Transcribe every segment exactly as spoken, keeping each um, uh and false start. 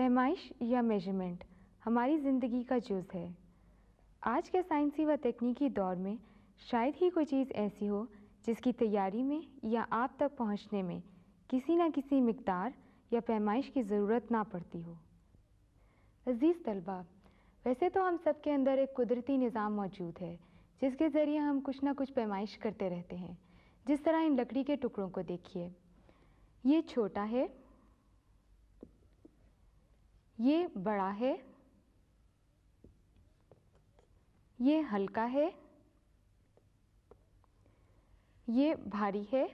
पैमाइश या मेजरमेंट हमारी ज़िंदगी का जुज़ है। आज के साइंसी व तकनीकी दौर में शायद ही कोई चीज़ ऐसी हो जिसकी तैयारी में या आप तक पहुंचने में किसी न किसी मिक़दार या पैमाइश की ज़रूरत ना पड़ती हो। अज़ीज़ तलबा, वैसे तो हम सब के अंदर एक कुदरती निज़ाम मौजूद है जिसके ज़रिए हम कुछ ना कुछ पैमाइश करते रहते हैं। जिस तरह इन लकड़ी के टुकड़ों को देखिए, ये छोटा है, ये बड़ा है, ये हल्का है, ये भारी है,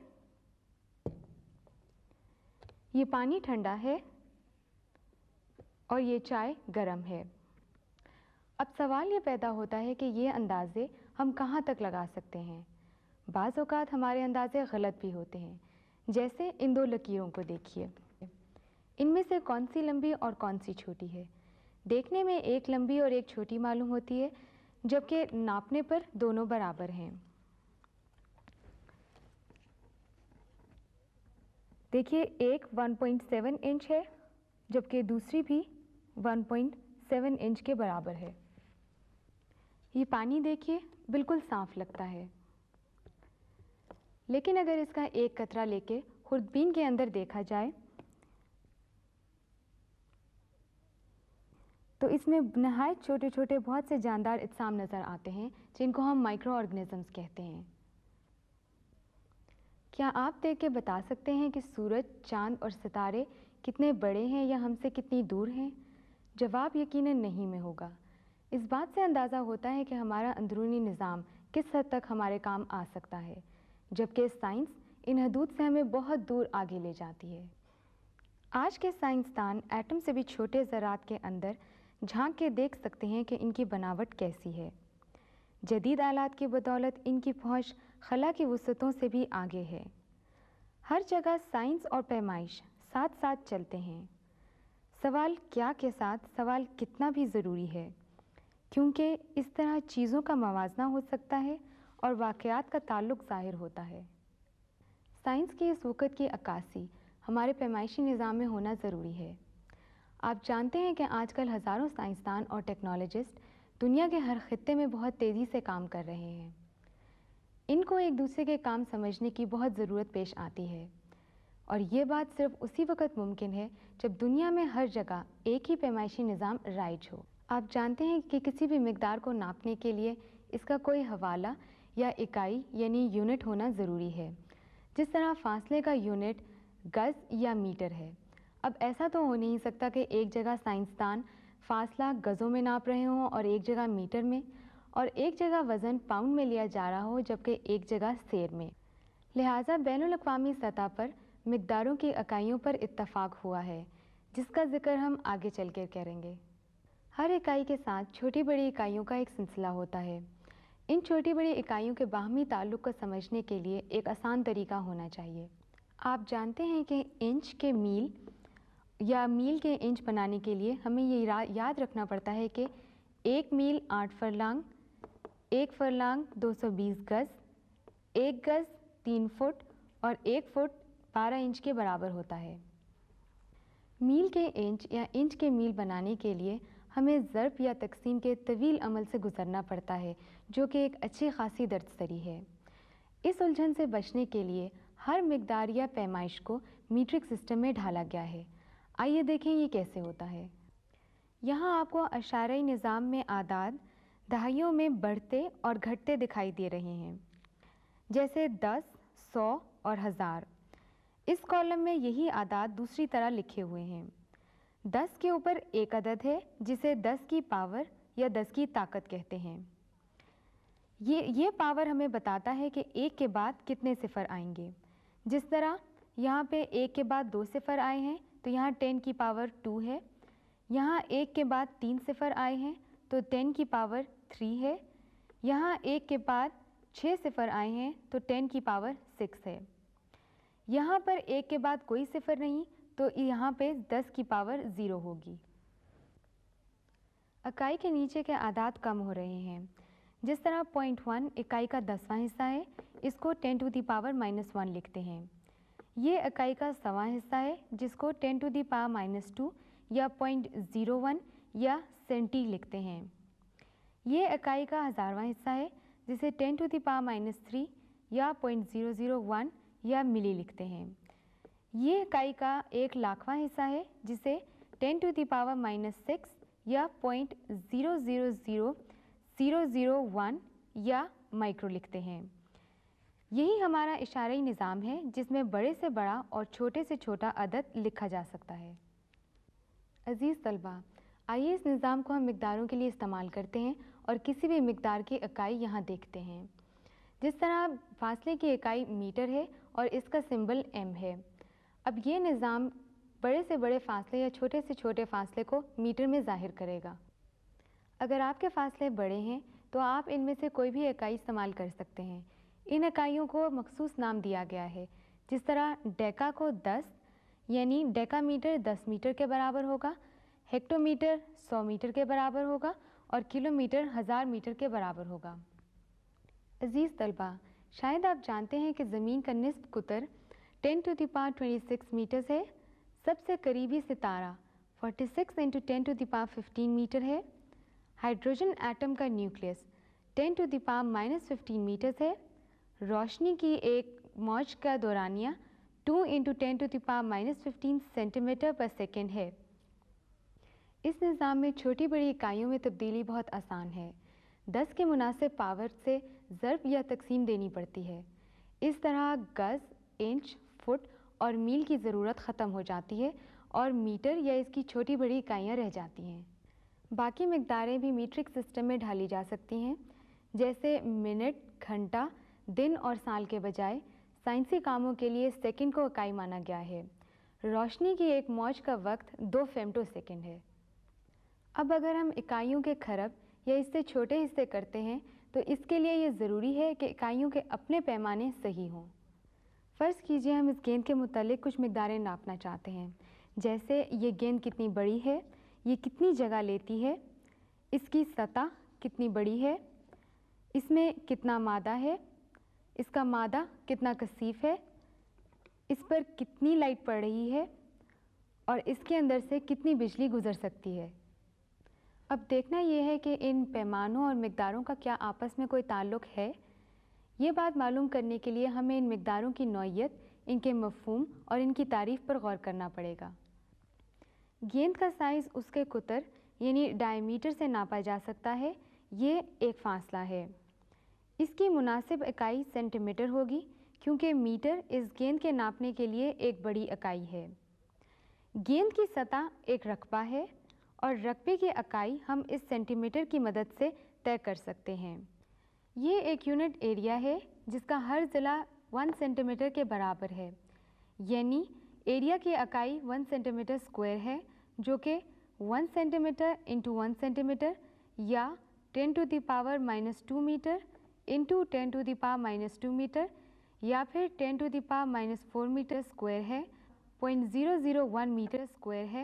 ये पानी ठंडा है और ये चाय गरम है। अब सवाल ये पैदा होता है कि ये अंदाज़े हम कहाँ तक लगा सकते हैं। बाज़ औक़ात हमारे अंदाज़े गलत भी होते हैं। जैसे इन दो लकीरों को देखिए, इनमें से कौन सी लंबी और कौन सी छोटी है। देखने में एक लंबी और एक छोटी मालूम होती है, जबकि नापने पर दोनों बराबर हैं। देखिए, एक वन पॉइंट सेवन इंच है जबकि दूसरी भी वन पॉइंट सेवन इंच के बराबर है। ये पानी देखिए, बिल्कुल साफ लगता है, लेकिन अगर इसका एक कतरा लेके खुर्दबीन के अंदर देखा जाए तो इसमें नहायत छोटे छोटे बहुत से जानदार अजसाम नज़र आते हैं जिनको हम माइक्रो ऑर्गेनिजम्स कहते हैं। क्या आप देख के बता सकते हैं कि सूरज, चांद और सितारे कितने बड़े हैं या हमसे कितनी दूर हैं? जवाब यकीनन नहीं में होगा। इस बात से अंदाज़ा होता है कि हमारा अंदरूनी निज़ाम किस हद तक हमारे काम आ सकता है, जबकि साइंस इन हदूद से हमें बहुत दूर आगे ले जाती है। आज के साइंसदान एटम से भी छोटे ज़रात के अंदर झांक के देख सकते हैं कि इनकी बनावट कैसी है। जदीद आलात की बदौलत इनकी पहुंच खला की वुसअतों से भी आगे है। हर जगह साइंस और पैमाइश साथ साथ चलते हैं। सवाल क्या के साथ सवाल कितना भी ज़रूरी है, क्योंकि इस तरह चीज़ों का मवाजना हो सकता है और वाक़यात का ताल्लुक़ ज़ाहिर होता है। साइंस की इस वक़्त की अक्कासी हमारे पैमाइशी निज़ाम में होना ज़रूरी है। आप जानते हैं कि आजकल हज़ारों साइंसदान और टेक्नोलॉजिस्ट दुनिया के हर खित्ते में बहुत तेज़ी से काम कर रहे हैं। इनको एक दूसरे के काम समझने की बहुत ज़रूरत पेश आती है, और ये बात सिर्फ उसी वक़्त मुमकिन है जब दुनिया में हर जगह एक ही पैमाइशी निज़ाम राइज हो। आप जानते हैं कि किसी भी मिक़दार को नापने के लिए इसका कोई हवाला या इकाई यानी यूनिट होना ज़रूरी है। जिस तरह फासले का यूनिट गज़ या मीटर है। अब ऐसा तो हो नहीं सकता कि एक जगह साइंसदान फासला गज़ों में नाप रहे हों और एक जगह मीटर में, और एक जगह वज़न पाउंड में लिया जा रहा हो जबकि एक जगह सेर में। लिहाजा बैनुल अक़वामी सतह पर मिक़दारों की इकाइयों पर इत्तफ़ाक़ हुआ है, जिसका ज़िक्र हम आगे चल कर करेंगे। हर इकाई के साथ छोटी बड़ी इकाइयों का एक सिलसिला होता है। इन छोटी बड़ी इकाइयों के बाहमी ताल्लुक़ को समझने के लिए एक आसान तरीका होना चाहिए। आप जानते हैं कि इंच के मील या मील के इंच बनाने के लिए हमें ये याद रखना पड़ता है कि एक मील आठ फरलांग, एक फरलांग दो सौ बीस गज़, एक गज़ तीन फुट और एक फुट बारह इंच के बराबर होता है। मील के इंच या इंच के मील बनाने के लिए हमें ज़रब या तकसीम के तवील अमल से गुज़रना पड़ता है, जो कि एक अच्छी खासी दर्दसरी है। इस उलझन से बचने के लिए हर मिक़दार या पैमाइश को मीट्रिक सिस्टम में ढाला गया है। आइए देखें ये कैसे होता है। यहाँ आपको अशाराई निज़ाम में आदाद दहाइयों में बढ़ते और घटते दिखाई दे रहे हैं, जैसे दस, सौ और हज़ार। इस कॉलम में यही आदाद दूसरी तरह लिखे हुए हैं। दस के ऊपर एक अदद है जिसे दस की पावर या दस की ताकत कहते हैं। ये ये पावर हमें बताता है कि एक के बाद कितने सिफ़र आएंगे। जिस तरह यहाँ पे एक के बाद दो सिफ़र आए हैं तो यहाँ टेन की पावर टू है। यहाँ एक के बाद तीन सिफ़र आए हैं तो टेन की पावर थ्री है। यहाँ एक के बाद छः सिफ़र आए हैं तो टेन की पावर सिक्स है। यहाँ पर एक के बाद कोई सिफ़र नहीं तो यहाँ पे दस की पावर ज़ीरो होगी। इकाई के नीचे के आदाद कम हो रहे हैं। जिस तरह पॉइंट वन इकाई का दसवां हिस्सा है, इसको ten to the power minus one लिखते हैं। ये इकाई का सवां हिस्सा है जिसको ten to the power minus two या पॉइंट ज़ीरो वन या सेंटी लिखते हैं। ये इकाई का हज़ारवां हिस्सा है जिसे ten to the power minus three या पॉइंट ज़ीरो ज़ीरो वन या मिली लिखते हैं। ये इकाई का एक लाखवां हिस्सा है जिसे ten to the power minus six या point zero zero zero zero zero one या माइक्रो लिखते हैं। यही हमारा इशाराई निज़ाम है जिसमें बड़े से बड़ा और छोटे से छोटा अदद लिखा जा सकता है। अज़ीज़ तलबा, आइए इस निज़ाम को हम मिक़दारों के लिए इस्तेमाल करते हैं और किसी भी मिक़दार की इकाई यहाँ देखते हैं। जिस तरह फासले की इकाई मीटर है और इसका सिंबल एम है। अब ये निज़ाम बड़े से बड़े फासले या छोटे से छोटे फासले को मीटर में ज़ाहिर करेगा। अगर आपके फासले बड़े हैं तो आप इनमें से कोई भी इकाई इस्तेमाल कर सकते हैं। इन इकाइयों को मखसूस नाम दिया गया है। जिस तरह डेका को दस यानी डेका मीटर दस मीटर के बराबर होगा, हेक्टोमीटर सौ मीटर के बराबर होगा और किलोमीटर हज़ार मीटर के बराबर होगा। अज़ीज़ तलबा, शायद आप जानते हैं कि ज़मीन का निस्ब कुतर ten to the power twenty six meters है। सबसे करीबी सितारा forty six into ten to the power fifteen meter है। हाइड्रोजन एटम का nucleus ten to the power minus fifteen meters है। रोशनी की एक मौज का दौरानिया two into ten to the power minus fifteen centimeter पर सेकेंड है। इस निज़ाम में छोटी बड़ी इकाइयों में तब्दीली बहुत आसान है। दस के मुनासिब पावर से ज़र्ब या तकसीम देनी पड़ती है। इस तरह गज़, इंच, फुट और मील की ज़रूरत ख़त्म हो जाती है और मीटर या इसकी छोटी बड़ी इकाइयाँ रह जाती हैं। बाकी मिक़दारें भी मीट्रिक सिस्टम में ढाली जा सकती हैं, जैसे मिनट, घंटा, दिन और साल के बजाय साइंसी कामों के लिए सेकंड को इकाई माना गया है। रोशनी की एक मौज का वक्त दो फेम्टो सेकंड है। अब अगर हम इकाइयों के खरब या इससे छोटे हिस्से करते हैं तो इसके लिए ये ज़रूरी है कि इकाइयों के अपने पैमाने सही हों। फ़र्ज़ कीजिए हम इस गेंद के मुतालिक कुछ मिक़दारें नापना चाहते हैं, जैसे ये गेंद कितनी बड़ी है, ये कितनी जगह लेती है, इसकी सतह कितनी बड़ी है, इसमें कितना मादा है, इसका मादा कितना कसीफ है, इस पर कितनी लाइट पड़ रही है और इसके अंदर से कितनी बिजली गुज़र सकती है। अब देखना यह है कि इन पैमानों और मिक़दारों का क्या आपस में कोई ताल्लुक़ है। ये बात मालूम करने के लिए हमें इन मिक़दारों की नौइयत, इनके मफ़हूम और इनकी तारीफ़ पर गौर करना पड़ेगा। गेंद का साइज़ उसके कुतर यानी डायमीटर से नापा जा सकता है। ये एक फ़ासला है। इसकी मुनासिब इकाई सेंटीमीटर होगी क्योंकि मीटर इस गेंद के नापने के लिए एक बड़ी इकाई है। गेंद की सतह एक रकबा है और रकबे की इकाई हम इस सेंटीमीटर की मदद से तय कर सकते हैं। ये एक यूनिट एरिया है जिसका हर ज़िला वन सेंटीमीटर के बराबर है, यानी एरिया की इकाई वन सेंटीमीटर स्क्वायर है, जो कि one centimeter into one centimeter या ten to the power minus two meter into ten to the power minus two meter या फिर ten to the power minus four meter square है। Point zero zero one meter square है।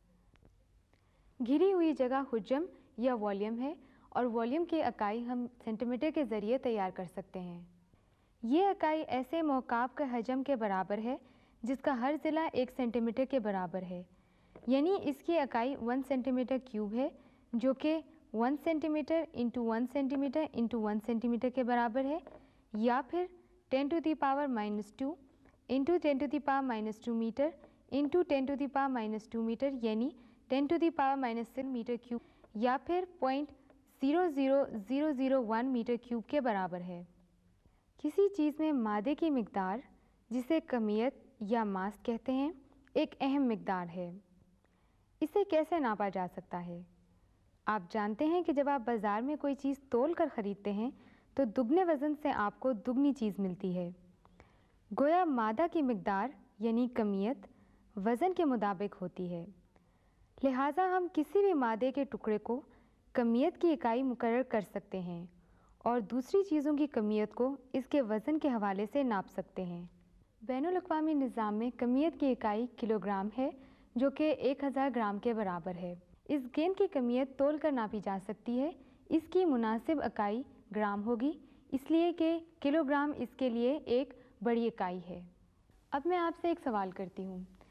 घिरी हुई जगह हुज्जम या volume है और वॉल्यूम की इकाई हम सेंटीमीटर के ज़रिए तैयार कर सकते हैं। ये इकाई ऐसे मौकाब के हजम के बराबर है जिसका हर ज़िला एक सेंटीमीटर के बराबर है, यानी इसकी इकाई वन सेंटीमीटर क्यूब है, जो कि one centimeter into one centimeter into one centimeter के बराबर है, या फिर ten to the power minus two into ten to the power minus two meter into ten to the power minus two meter यानी ten to the power minus six meter cube, या फिर point zero zero zero zero one meter cube के बराबर है। किसी चीज़ में मादे की मिक़दार, जिसे कमियत या मास कहते हैं, एक अहम मिक़दार है। इसे कैसे नापा जा सकता है? आप जानते हैं कि जब आप बाज़ार में कोई चीज़ तोल कर ख़रीदते हैं तो दुगने वज़न से आपको दुगनी चीज़ मिलती है। गोया मादा की मिक़दार यानी कमियत वज़न के मुताबिक होती है, लिहाजा हम किसी भी मादे के टुकड़े को कमियत की इकाई मुकर्रर कर सकते हैं और दूसरी चीज़ों की कमियत को इसके वज़न के हवाले से नाप सकते हैं। बैनुल अक़वामी निज़ाम में कमियत की इकाई किलोग्राम है, जो कि एक हज़ार ग्राम के बराबर है। इस गेंद की कमियत तोल कर नापी जा सकती है। इसकी मुनासिब इकाई ग्राम होगी, इसलिए कि किलोग्राम इसके लिए एक बड़ी इकाई है। अब मैं आपसे एक सवाल करती हूँ।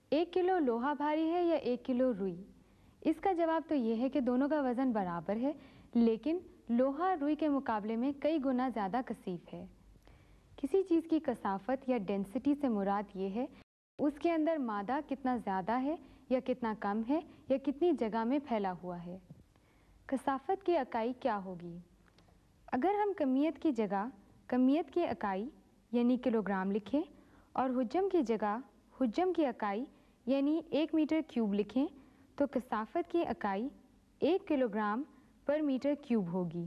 ایک کلو لوہا بھاری ہے یا ایک کلو روئی؟ اس کا جواب تو یہ ہے کہ دونوں کا وزن برابر ہے، لیکن لوہا روئی کے مقابلے میں کئی گنا زیادہ کثیف ہے۔ کسی چیز کی کثافت یا ڈینسٹی سے مراد یہ ہے اس کے اندر مادہ کتنا زیادہ ہے یا کتنا کم ہے یا کتنی جگہ میں پھیلا ہوا ہے۔ کثافت کی اکائی کیا ہوگی؟ اگر ہم کمیت کی جگہ کمیت کی اکائی یعنی کلو گرام لکھیں اور حجم کی جگہ حجم کی اکائی یعنی ایک میٹر کیوب لکھیں تو کثافت کی اکائی ایک کلو گرام پر میٹر کیوب ہوگی۔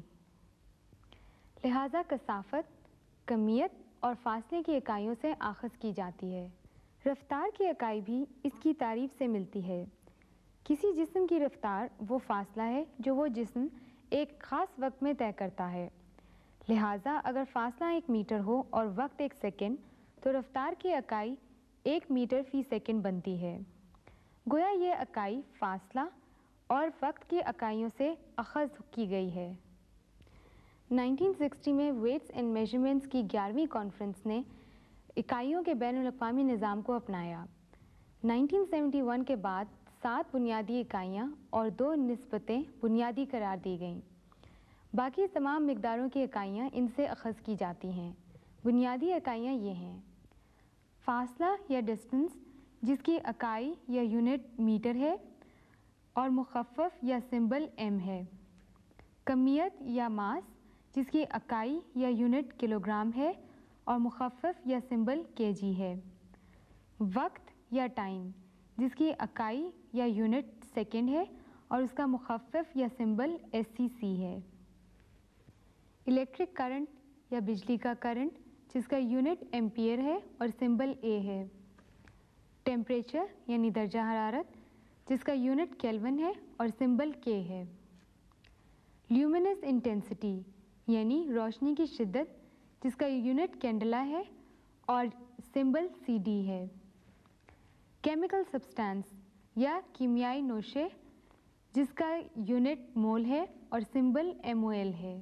لہٰذا کثافت کمیت اور فاصلے کی اکائیوں سے آخذ کی جاتی ہے۔ رفتار کی اکائی بھی اس کی تعریف سے ملتی ہے۔ کسی جسم کی رفتار وہ فاصلہ ہے جو وہ جسم ایک خاص وقت میں طے کرتا ہے۔ لہٰذا اگر فاصلہ ایک میٹر ہو اور وقت ایک سیکنڈ تو رفتار کی اکائی ایک میٹر فی سیکنڈ بنتی ہے۔ گویا یہ اکائی فاصلہ اور وقت کی اکائیوں سے اخذ کی گئی ہے۔ نائنٹین سکسٹی میں ویٹس اینڈ میجرمنٹس کی گیارہویں کانفرنس نے اکائیوں کے بین الاقوامی نظام کو اپنایا۔ نائنٹین سیونٹی ون کے بعد سات بنیادی اکائیاں اور دو نسبتیں بنیادی قرار دی گئیں۔ باقی تمام مقداروں کی اکائیاں ان سے اخذ کی جاتی ہیں۔ بنیادی اکائیاں یہ ہیں: فاصلہ یا ڈسٹنس جس کی اکائی یا یونٹ میٹر ہے اور مخفف یا سمبل ایم ہے۔ کمیت یا ماس جس کی اکائی یا یونٹ کلو گرام ہے اور مخفف یا سمبل کے جی ہے۔ وقت یا ٹائم جس کی اکائی یا یونٹ سیکنڈ ہے اور اس کا مخفف یا سمبل ایس سی سی ہے۔ الیکٹرک کرنٹ یا بجلی کا کرنٹ جس کا یونٹ ایمپیئر ہے اور سمبل اے ہے۔ ٹیمپریچر یعنی درجہ حرارت جس کا یونٹ کیلون ہے اور سمبل کے ہے۔ لیومینس انٹینسٹی یعنی روشنی کی شدت جس کا یونٹ کینڈلا ہے اور سمبل سی ڈی ہے۔ کیمیکل سبسٹانس یا کیمیائی نوشے جس کا یونٹ مول ہے اور سمبل ایم او ایل ہے۔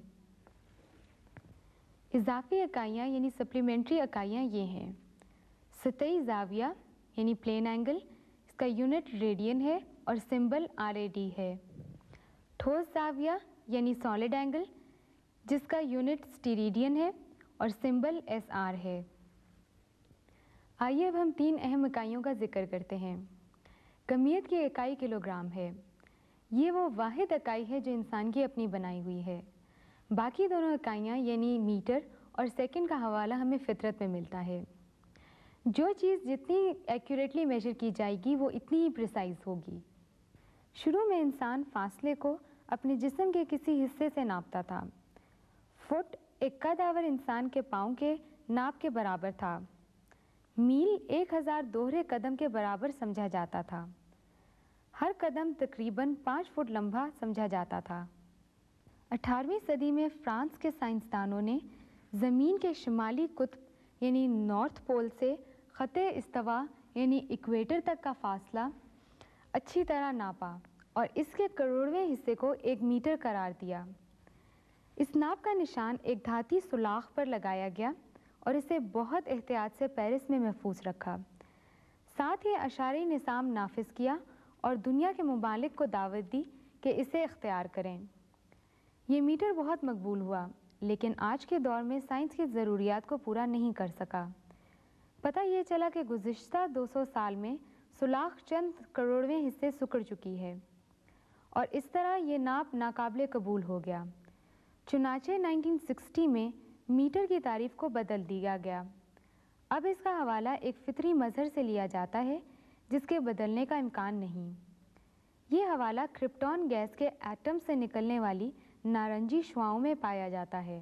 اضافی اکائیاں یعنی سپلیمنٹری اکائیاں یہ ہیں: سطحی زاویہ یعنی پلین اینگل اس کا یونٹ ریڈین ہے اور سمبل آر اے ڈی ہے۔ ٹھوس زاویہ یعنی سالڈ اینگل جس کا یونٹ اسٹیریڈین ہے اور سمبل ایس آر ہے۔ آئیے اب ہم تین اہم اکائیوں کا ذکر کرتے ہیں۔ کمیت کی اکائی کلو گرام ہے۔ یہ وہ واحد اکائی ہے جو انسان کی اپنی بنائی ہوئی ہے۔ باقی دونوں اکائیاں یعنی میٹر اور سیکنڈ کا حوالہ ہمیں فطرت میں ملتا ہے۔ جو چیز جتنی ایکوریٹلی میجر کی جائے گی وہ اتنی ہی پریسائز ہوگی۔ شروع میں انسان فاصلے کو اپنے جسم کے کسی حصے سے ناپتا تھا۔ فٹ ایک قد آور انسان کے پاؤں کے ناپ کے برابر تھا۔ میل ایک ہزار دوہرے قدم کے برابر سمجھا جاتا تھا۔ ہر قدم تقریباً پانچ فٹ لمبا سمجھا جاتا تھا۔ اٹھارہویں صدی میں فرانس کے سائنسدانوں نے زمین کے شمالی قطب یعنی نارتھ پول سے خط استوا یعنی ایکویٹر تک کا فاصلہ اچھی طرح ناپا اور اس کے کروڑویں حصے کو ایک میٹر قرار دیا۔ اس ناپ کا نشان ایک دھاتی سوراخ پر لگایا گیا اور اسے بہت احتیاط سے پیرس میں محفوظ رکھا۔ ساتھ ہی اشارتی نظام نافذ کیا اور دنیا کے ممالک کو دعوت دی کہ اسے اختیار کریں۔ یہ میٹر بہت مقبول ہوا، لیکن آج کے دور میں سائنس کی ضروریات کو پورا نہیں کر سکا۔ پتہ یہ چلا کہ گزشتہ دو سو سال میں سوراخ چند کروڑویں حصے سکڑ چکی ہے اور اس طرح یہ ناپ ناقابل قبول ہو گیا۔ چنانچہ نائنٹین سکسٹی میں میٹر کی تعریف کو بدل دیا گیا۔ اب اس کا حوالہ ایک فطری مظہر سے لیا جاتا ہے جس کے بدلنے کا امکان نہیں۔ یہ حوالہ کرپٹون گیس کے ایٹم سے نکلنے والی نارنجی شعاعوں میں پایا جاتا ہے۔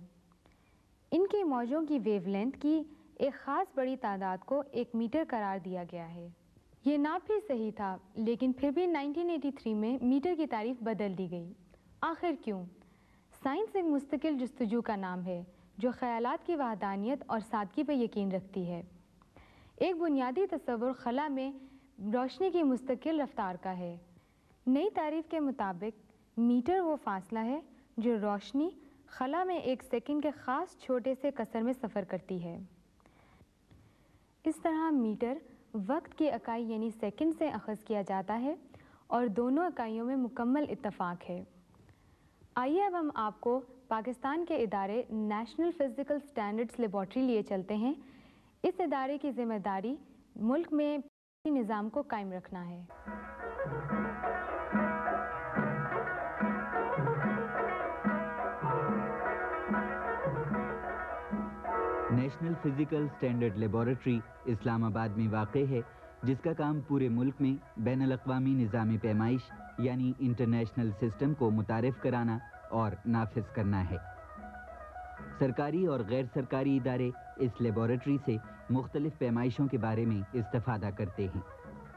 ان کی موجوں کی ویو لینتھ کی ایک خاص بڑی تعداد کو ایک میٹر قرار دیا گیا ہے۔ یہ ناپ بھی صحیح تھا، لیکن پھر بھی نائنٹین ایٹی تھری میں میٹر کی تعریف بدل دی گئی۔ آخر کیوں؟ سائنس ایک مستقل جستجو کا نام ہے جو خیالات کی وحدانیت اور سادگی پر یقین رکھتی ہے۔ ایک بنیادی تصور خلا میں روشنی کی مستقل رفتار کا ہے۔ نئی تعریف کے مطابق میٹر وہ فاصلہ ہے جو روشنی خلا میں ایک سیکنڈ کے خاص چھوٹے سے قصر میں سفر کرتی ہے۔ اس طرح میٹر وقت کی اکائی یعنی سیکنڈ سے اخذ کیا جاتا ہے اور دونوں اکائیوں میں مکمل اتفاق ہے۔ آئیے اب ہم آپ کو پاکستان کے ادارے نیشنل فزیکل سٹینڈرڈز لیبارٹری لیے چلتے ہیں۔ اس ادارے کی ذمہ داری ملک میں نظام کو قائم رکھنا ہے۔ National physical standard laboratory Islamabad میں واقع ہے، جس کا کام پورے ملک میں بین الاقوامی نظام پیمائش یعنی انٹرنیشنل سسٹم کو متعارف کرانا اور نافذ کرنا ہے۔ سرکاری اور غیر سرکاری ادارے اس لیبارٹری سے مختلف پیمائشوں کے بارے میں استفادہ کرتے ہیں۔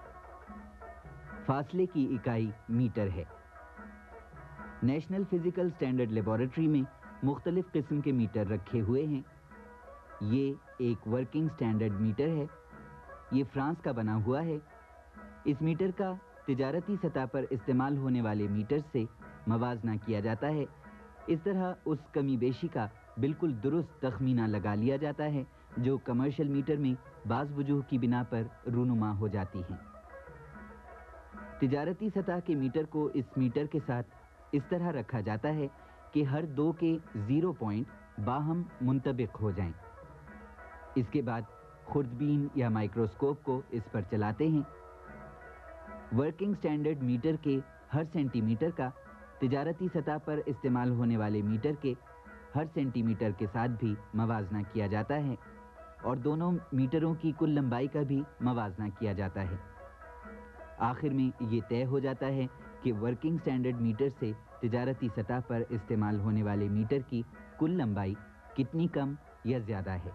فاصلے کی اکائی میٹر ہے۔ نیشنل فزیکل سٹینڈرڈ لیبارٹری میں مختلف قسم کے میٹر رکھے ہوئے ہیں۔ یہ ایک ورکنگ سٹینڈرڈ میٹر ہے۔ یہ فرانس کا بنا ہوا ہے۔ اس میٹر کا تجارتی سطح پر استعمال ہونے والے میٹر سے موازنہ کیا جاتا ہے۔ اس طرح اس کمی بیشی کا بالکل درست تخمینہ لگا لیا جاتا ہے جو کمرشل میٹر میں بعض وجوہ کی بنا پر رونما ہو جاتی ہیں۔ تجارتی سطح کے میٹر کو اس میٹر کے ساتھ اس طرح رکھا جاتا ہے کہ ہر دو کے زیرو پوائنٹ باہم منطبق ہو جائیں۔ اس کے بعد خوردبین یا مائکروسکوپ کو اس پر چلاتے ہیں۔ ورکنگ سٹینڈرڈ میٹر کے ہر سینٹی میٹر کا تجارتی سطح پر استعمال ہونے والے میٹر کے ہر سینٹی میٹر کے ساتھ بھی موازنہ کیا جاتا ہے اور دونوں میٹروں کی کل لمبائی کا بھی موازنہ کیا جاتا ہے۔ آخر میں یہ طے ہو جاتا ہے کہ ورکنگ سٹینڈرڈ میٹر سے تجارتی سطح پر استعمال ہونے والے میٹر کی کل لمبائی کتنی کم یا زیادہ ہے۔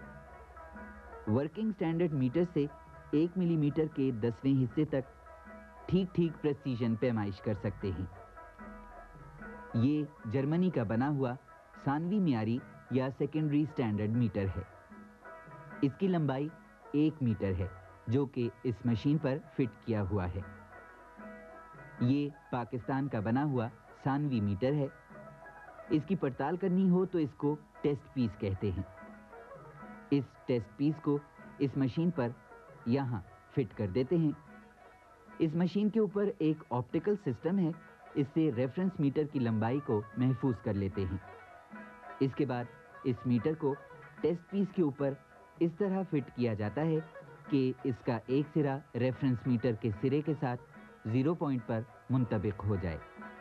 ورکنگ سٹینڈرڈ میٹر سے ایک ملی میٹر کے دسویں حصے تک ٹھیک ٹھیک پریسیژن پیمائش کر سکتے ہیں۔ یہ جرمنی کا بنا ہوا ثانوی معیاری یا سیکنڈری سٹینڈرڈ میٹر ہے۔ اس کی لمبائی ایک میٹر ہے جو کہ اس مشین پر فٹ کیا ہوا ہے۔ یہ پاکستان کا بنا ہوا ثانوی میٹر ہے۔ اس کی پڑتال کرنی ہو تو اس کو ٹیسٹ پیس کہتے ہیں۔ اس ٹیسٹ پیس کو اس مشین پر یہاں فٹ کر دیتے ہیں۔ اس مشین کے اوپر ایک آپٹیکل سسٹم ہے، اس سے ریفرنس میٹر کی لمبائی کو محفوظ کر لیتے ہیں۔ اس کے بعد اس میٹر کو ٹیسٹ پیس کے اوپر اس طرح فٹ کیا جاتا ہے کہ اس کا ایک سرا ریفرنس میٹر کے سرے کے ساتھ زیرو پوائنٹ پر منطبق ہو جائے۔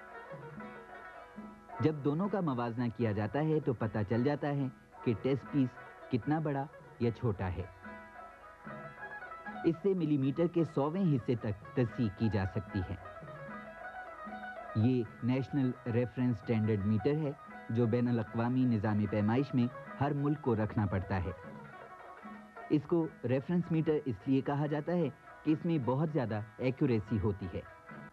جب دونوں کا موازنہ کیا جاتا ہے تو پتہ چل جاتا ہے کہ ٹیسٹ پیس کتنا بڑا یا چھوٹا ہے۔ اس سے ملی میٹر کے سوویں حصے تک تصحیح کی جا سکتی ہے۔ یہ نیشنل ریفرنس سٹینڈرڈ میٹر ہے جو بین الاقوامی نظام پیمائش میں ہر ملک کو رکھنا پڑتا ہے۔ اس کو ریفرنس میٹر اس لیے کہا جاتا ہے کہ اس میں بہت زیادہ ایکوریسی ہوتی ہے۔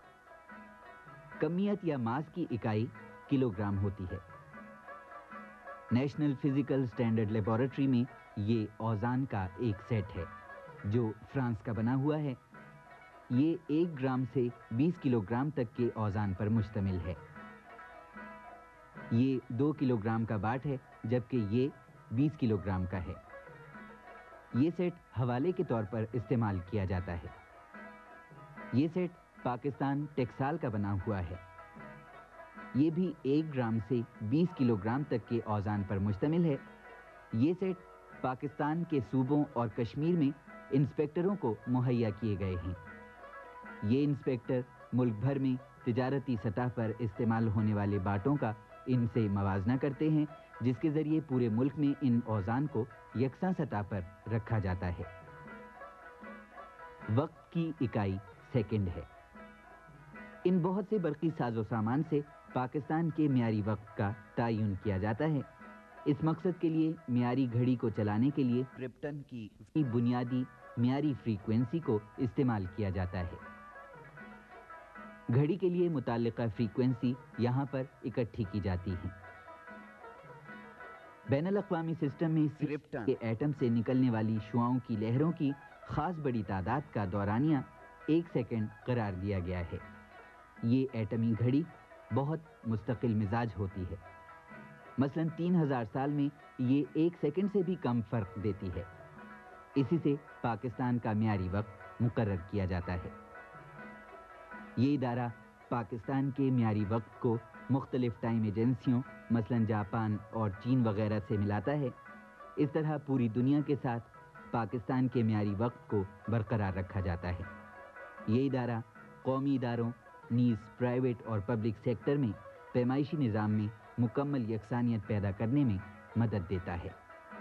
کمیت یا ماس کی اکائی کلو گرام ہوتی ہے۔ نیشنل فزیکل سٹینڈرڈ لیبارٹری میں یہ اوزان کا ایک سیٹ ہے جو فرانس کا بنا ہوا ہے۔ یہ ایک گرام سے بیس کلو گرام تک کے اوزان پر مشتمل ہے۔ یہ دو کلو گرام کا باٹ ہے جبکہ یہ بیس کلو گرام کا ہے۔ یہ سیٹ حوالے کے طور پر استعمال کیا جاتا ہے۔ یہ سیٹ پاکستان ٹیکسال کا بنا ہوا ہے۔ یہ بھی ایک گرام سے بیس کلو گرام تک کے اوزان پر مشتمل ہے۔ یہ سیٹ پاکستان کے صوبوں اور کشمیر میں انسپیکٹروں کو مہیا کیے گئے ہیں۔ یہ انسپیکٹر ملک بھر میں تجارتی سطح پر استعمال ہونے والے باٹوں کا ان سے موازنہ کرتے ہیں، جس کے ذریعے پورے ملک میں ان اوزان کو یکساں سطح پر رکھا جاتا ہے۔ وقت کی اکائی سیکنڈ ہے۔ ان بہت سے برقی ساز و سامان سے پاکستان کے معیاری وقت کا تعین کیا جاتا ہے۔ اس مقصد کے لیے معیاری گھڑی کو چلانے کے لیے کرپٹن کی بنیادی معیاری فریکوینسی کو استعمال کیا جاتا ہے۔ گھڑی کے لیے متعلقہ فریکوینسی یہاں پر اکٹھی کی جاتی ہے۔ بین الاقوامی سسٹم میں کرپٹن کے ایٹم سے نکلنے والی شعاؤں کی لہروں کی خاص بڑی تعداد کا دورانیہ ایک سیکنڈ قرار دیا گیا ہے۔ یہ ایٹمی گھڑی بہت مستقل مزاج ہوتی ہے۔ مثلاً تین ہزار سال میں یہ ایک سیکنڈ سے بھی کم فرق دیتی ہے۔ اسی سے پاکستان کا معیاری وقت مقرر کیا جاتا ہے۔ یہ ادارہ پاکستان کے معیاری وقت کو مختلف ٹائم ایجنسیوں مثلاً جاپان اور چین وغیرہ سے ملاتا ہے۔ اس طرح پوری دنیا کے ساتھ پاکستان کے معیاری وقت کو برقرار رکھا جاتا ہے۔ یہ ادارہ قومی اداروں نیز پرائیویٹ اور پبلک سیکٹر میں پیمائشی نظام میں مکمل یکسانیت پیدا کرنے میں مدد دیتا ہے۔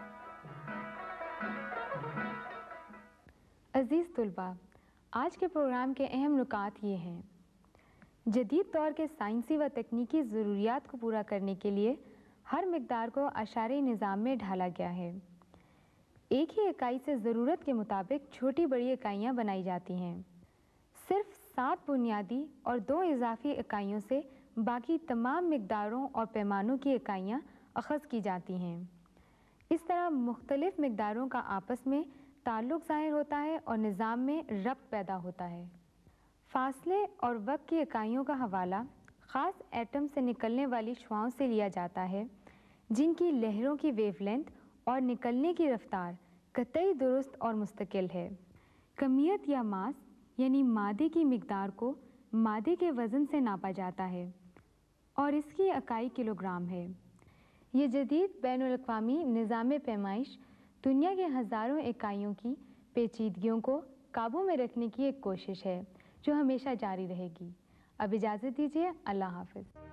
عزیز طلباء، آج کے پروگرام کے اہم نکات یہ ہیں۔ جدید دور کے سائنسی و تکنیکی ضروریات کو پورا کرنے کے لیے ہر مقدار کو اشارے نظام میں ڈھالا گیا ہے۔ ایک ہی اکائی سے ضرورت کے مطابق چھوٹی بڑی اکائیاں بنائی جاتی ہیں۔ صرف سات بنیادی اور دو اضافی اکائیوں سے باقی تمام مقداروں اور پیمانوں کی اکائیاں اخذ کی جاتی ہیں۔ اس طرح مختلف مقداروں کا آپس میں تعلق ظاہر ہوتا ہے اور نظام میں ربط پیدا ہوتا ہے۔ فاصلے اور وقت کی اکائیوں کا حوالہ خاص ایٹم سے نکلنے والی شعاؤں سے لیا جاتا ہے، جن کی لہروں کی ویو لینتھ اور نکلنے کی رفتار قطعی درست اور مستقل ہے۔ کمیت یا ماس یعنی مادے کی مقدار کو مادے کے وزن سے ناپا جاتا ہے اور اس کی اکائی کلو گرام ہے۔ یہ جدید بین الاقوامی نظام پیمائش دنیا کے ہزاروں اکائیوں کی پیچیدگیوں کو قابو میں رکھنے کی ایک کوشش ہے جو ہمیشہ جاری رہے گی۔ اب اجازت دیجیے، اللہ حافظ۔